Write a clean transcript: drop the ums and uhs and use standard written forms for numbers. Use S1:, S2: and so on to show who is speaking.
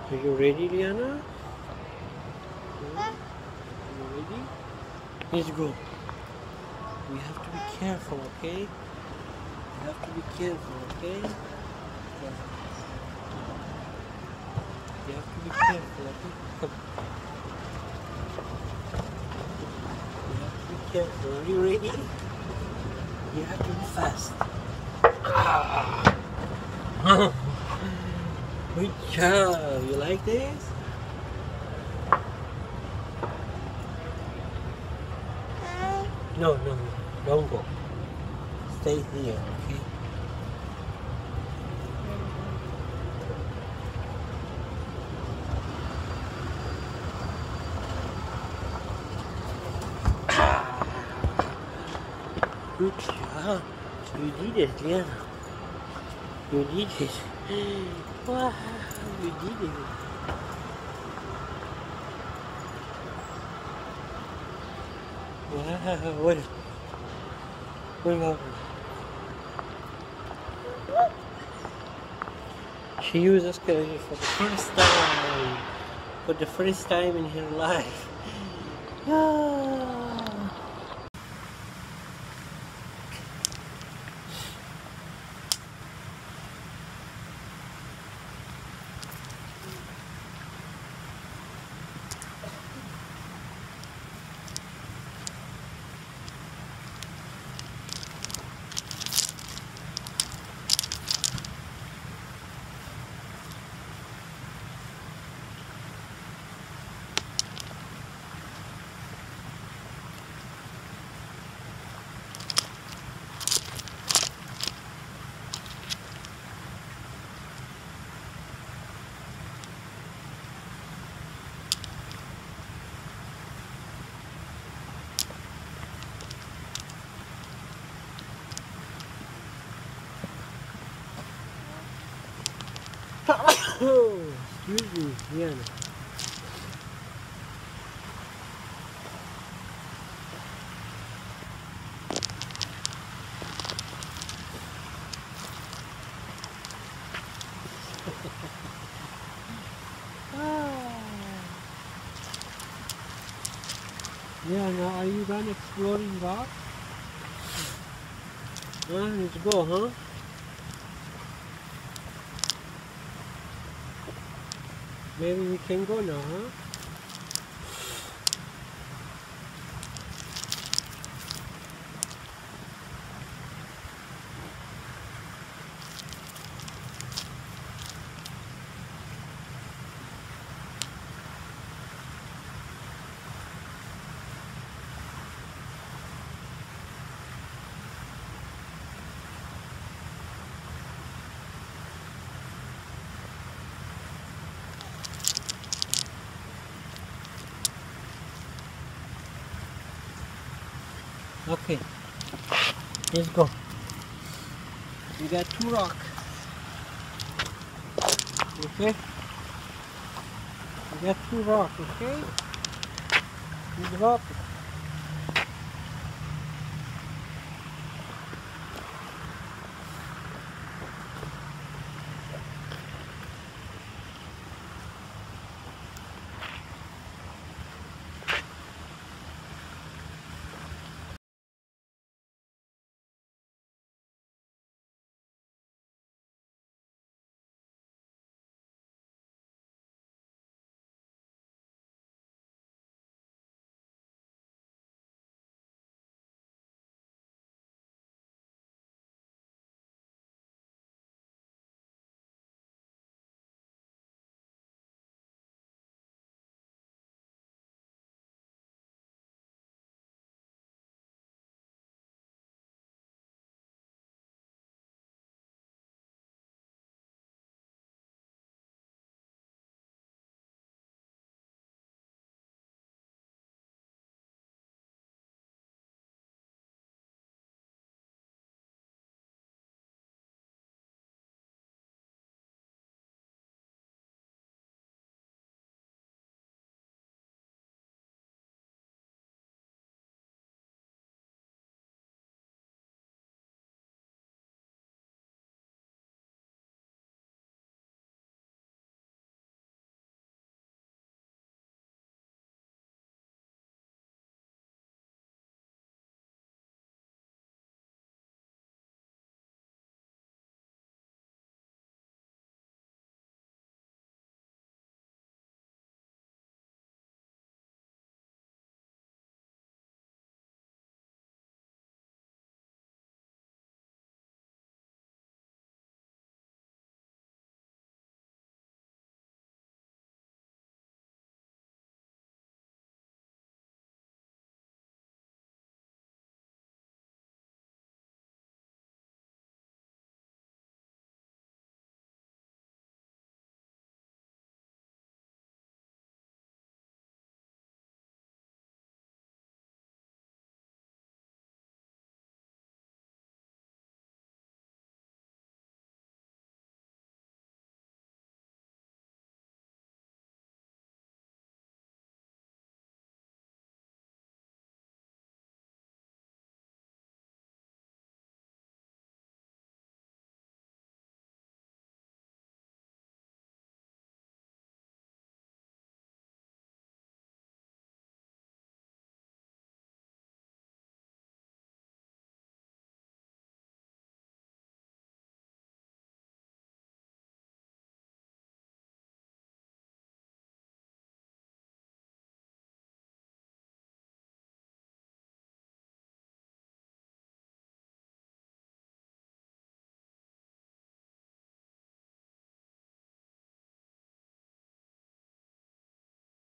S1: Are you ready, Liana? Are you ready? Let's go. We have to be careful, okay? We have to be careful, okay? You have to be careful, okay? Come. You have to be careful. Are you ready? You have to be fast. Ah. Good job. You like this? No, no, no. Don't go. Stay here, okay? Good job. You did it, Liana. You did it. Wow, you did it. Wow, what about she used escalator for the first time. For the first time in her life. Ah. Oh, excuse me, Liana. Liana, are you done exploring rocks? Let's go, huh? Maybe we can go now, huh? Okay, let's go. We got 2 rocks. Okay? We got 2 rocks, okay? We drop it.